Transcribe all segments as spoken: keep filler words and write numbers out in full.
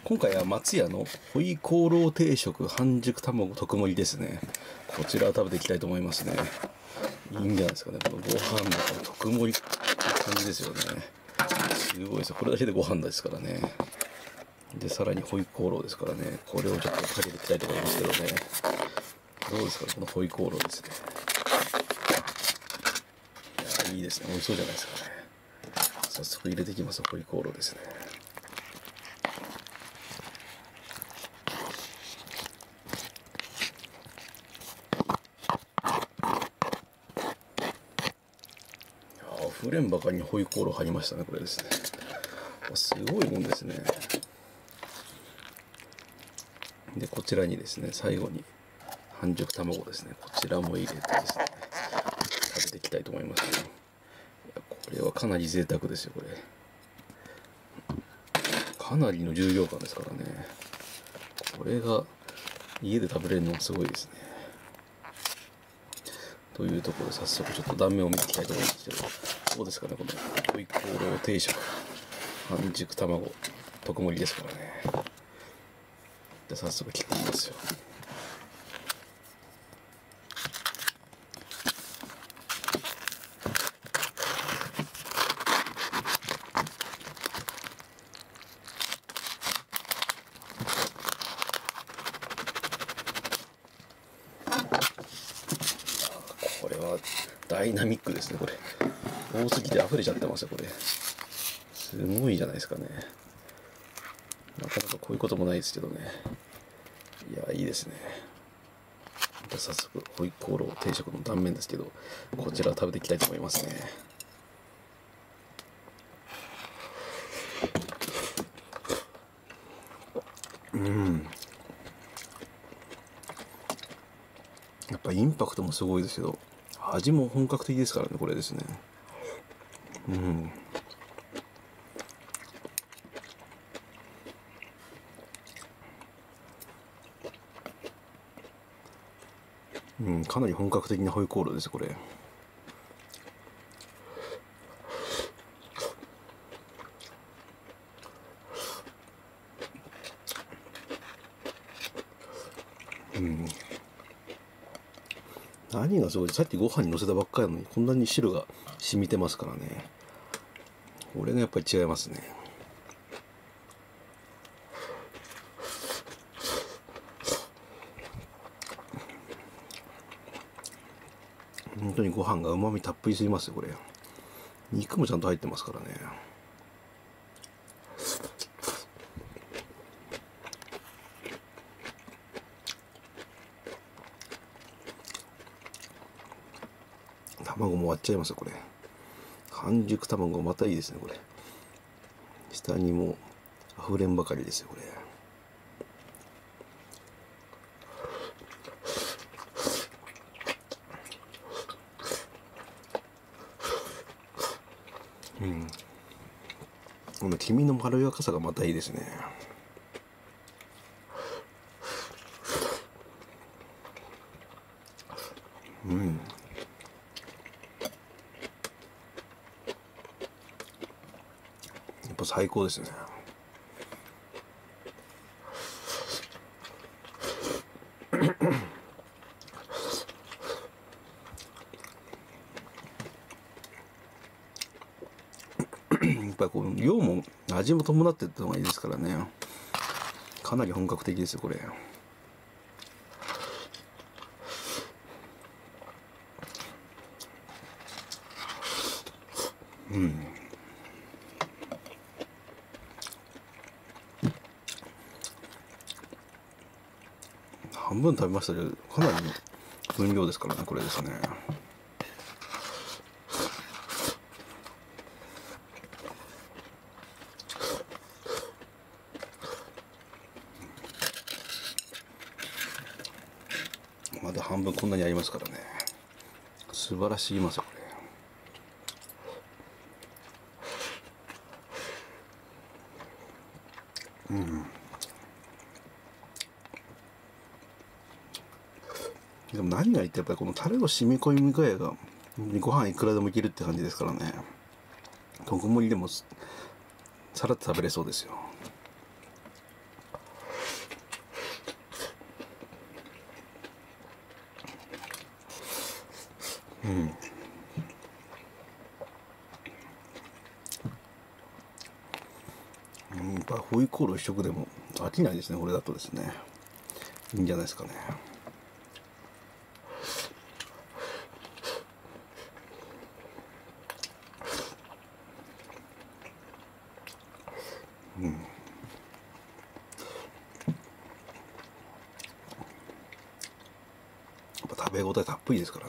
今回は松屋のホイコーロー定食半熟卵特盛りですね。こちらを食べていきたいと思いますね。いいんじゃないですかね。このご飯のこの特盛りって感じですよね。すごいですよ。これだけでご飯ですからね。で、さらにホイコーローですからね。これをちょっとかけていきたいと思いますけどね。どうですかね、このホイコーローですね。いや、いいですね。美味しそうじゃないですかね。早速入れていきます。ホイコーローですね。溢れんばかりにホイコーロー入りましたね、これですね。すごいもんですね。で、こちらにですね、最後に半熟卵ですね。こちらも入れてですね、食べていきたいと思いますね。いや、これはかなり贅沢ですよ、これ。かなりの重量感ですからね。これが家で食べれるのはすごいですね。というところで早速ちょっと断面を見ていきたいと思いますけど、どうですかね、このホイコーロー定食半熟卵特盛りですからね。じゃあ早速切ってみますよ。これはダイナミックですね、これ。多すぎて溢れちゃってますよ、これ。すごいじゃないですかね。なかなかこういうこともないですけどね。いや、いいですね。じゃあ早速、ホイコーロー定食の断面ですけど、こちらを食べていきたいと思いますね。うん。やっぱインパクトもすごいですけど、味も本格的ですからね、これですね。うん。うん、かなり本格的なホイコーローです、これ。うん。何がすごい、さっきご飯に乗せたばっかりなのに、こんなに汁が染みてますからね。これがやっぱり違いますね。本当にご飯が旨味たっぷりすぎますよ、これ。肉もちゃんと入ってますからね。卵も割っちゃいますよ、これ。半熟卵またいいですね、これ。下にも溢れんばかりですよ、これ。うん。この黄身のまろやかさがまたいいですね。うん。やっぱ最高ですね。やっぱりこの量も味も伴ってった方がいいですからね。かなり本格的ですよ、これ。うん。半分食べましたけど、かなりの分量ですからね、これですね。まだ半分こんなにありますからね。素晴らしいますよ、これ。うん。でも何が言ってやっぱりこのタレの染み込み具合がご飯いくらでもいけるって感じですからね。特盛りでもさらっと食べれそうですよ。 うん、うん、やっぱホイコーロー一食でも飽きないですね。これだとですね、いいんじゃないですかね。うん、やっぱ食べ応えたっぷりですからね。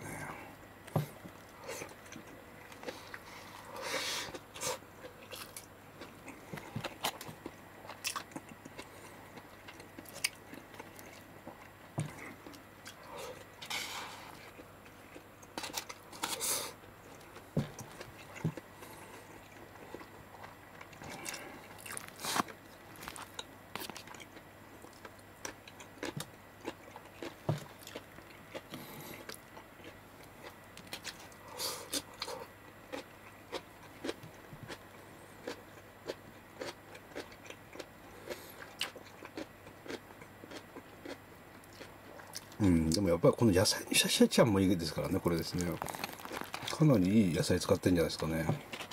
うん、でもやっぱりこの野菜シャシャちゃんもいいですからね。これですね、かなりいい野菜使ってるんじゃないですかね。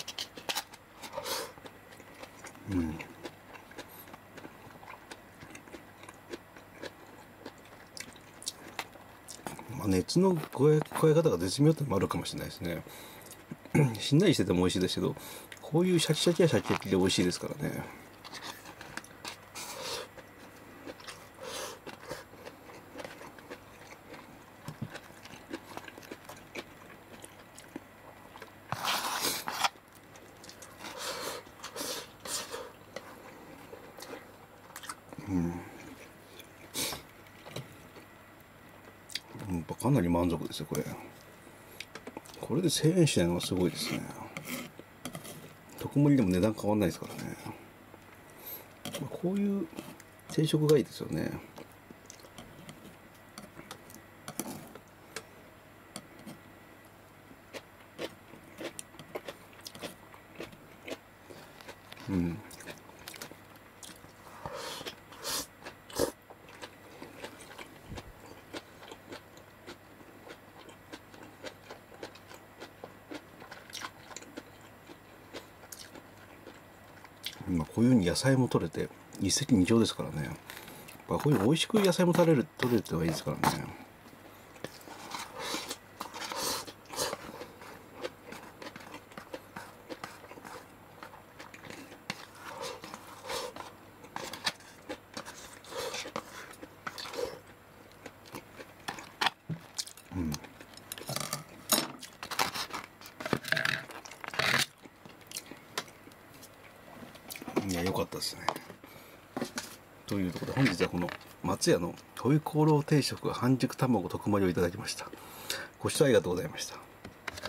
うん、まあ、熱の加え加え方が絶妙ってのもあるかもしれないですね。しんなりしてても美味しいですけど、こういうシャキシャキはシャキシャキで美味しいですからね。うん、やっぱかなり満足ですよこれ。これでせんえんしないのはすごいですね。特盛りでも値段変わんないですからね。こういう定食がいいですよね。うん、まあこういうふうに野菜も取れて一石二鳥ですからね。やっぱこういう美味しく野菜も取れる取れるってのがいいですからね。うん、いや良かったですね。というところで本日はこの松屋のホイコーロー定食半熟卵特盛りをいただきました。ご視聴ありがとうございました。